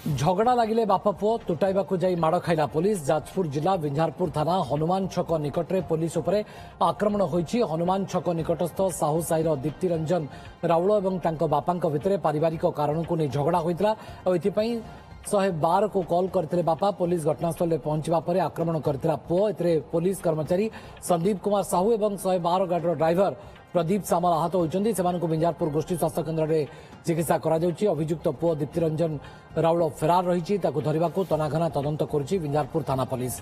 झगड़ा लगिले बापा पुओ तुटाइबा जाई माड़ खाइला पुलिस। जाजपुर जिला विंझारपुर थाना हनुमान छक निकट में पुलिस उपरे आक्रमण होईछि। हनुमान छक निकटस्थ साहू साहिर दीप्ति रंजन राउल और तांको बापांको भितरे पारिवारिक कारण को नहीं झगड़ा होइतला। 112 को कॉल करते बापा। पुलिस घटनास्थल में पहुंचवा पर आक्रमण करथिला पुओ। एतरे पुलिस कर्मचारी संदीप कुमार साहू और 112 गाड़ीर ड्राइवर प्रदीप सामल आहत होती। विंझारपुर गोष्ठी स्वास्थ्य केन्द्र में चिकित्सा अभियुक्त पुओ दीप्ति रंजन राउल फेरार रही धरने को तनाघना तदंत करुच्ची विंझारपुर थाना पुलिस।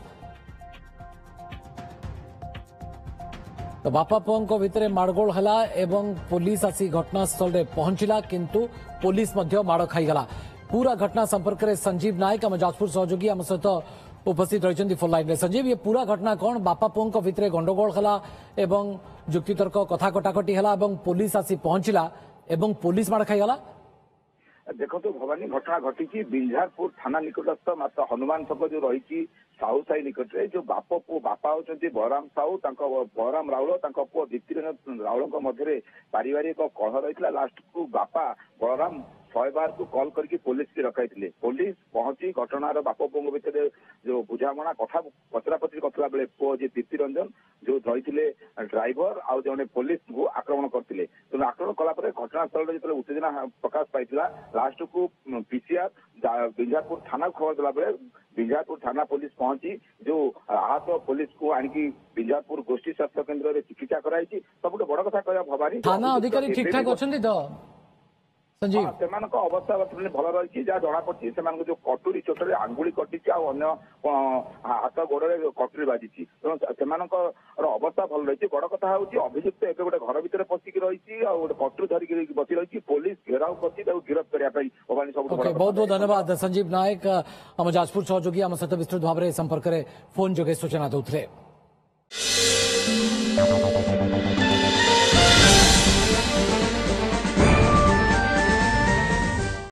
तो बापा पुओं भितर माड़गोल है पुलिस आसी घटनास्थल में पहुंचला किंतु पुलिस माड़ खाईगला। पूरा घटना संपर्क में संजीव नायक आम जाजपुर सहयोगी आम सहित उपस्थित रही फोन लाइन में। संजीव, ये पूरा घटना कौन? बापा पुओं भितर गंडगोल है जुक्तितर्क कथा कटाकटी है पुलिस आसी पहुंचला पुलिस माड़ खाईगला। देखो तो भवानी घटना घटी विंझारपुर थाना निकटस्थ मात्र हनुमान छक जो रही साहू साही निकट में जो बाप पु बापा होती बलराम साहू बलराम राउल पुओ दीप्ति रंजन राउल मध्य पारिवारिक कलह रही। लास्ट को बापा बलराम 112 को कॉल करके पुलिस की रखाई। पुलिस पहुंची घटनार बाप पुओं भितर जो बुझामणा कथा पचरापचरी करला बेले पुओ जी दीप्ति रंजन जो रही ड्राइवर आउ जने पुलिस को आक्रमण करते। तेणु आक्रमण कलापर घटनास्थल में जो उत्तेजना प्रकाश पाई लास्ट को पीसीआर विंझारपुर थाना खबर देला बेले विंझारपुर थाना पुलिस पहुंची जो आहत पुलिस को आणिकी विंझारपुर गोष्ठी स्वास्थ्य केन्द्र में चिकित्सा कराई। सबुठ बड़ कथा कह भवानी थाना अधिकारी ठीक ठाक अच्छे तो संजीव अवस्था बर्तमान भल रही जहाँ जना पड़ी जो कटुरी चोटरे आंगुली कटी हाथ गोड़े कटुरी बाजी तेणु अवस्था भल रही। बड़ कथा हूँ अभियुक्त एवं गोटे घर भितर पशिक रही गोटे कटुरी धरिक बसी रही पुलिस घेराव कर गिरफ्त करने सब। बहुत बहुत धन्यवाद संजीव नायक आम जाजपुर सहयोगी आम सहित विस्तृत भाव में संपर्क में फोन जोगे सूचना देते।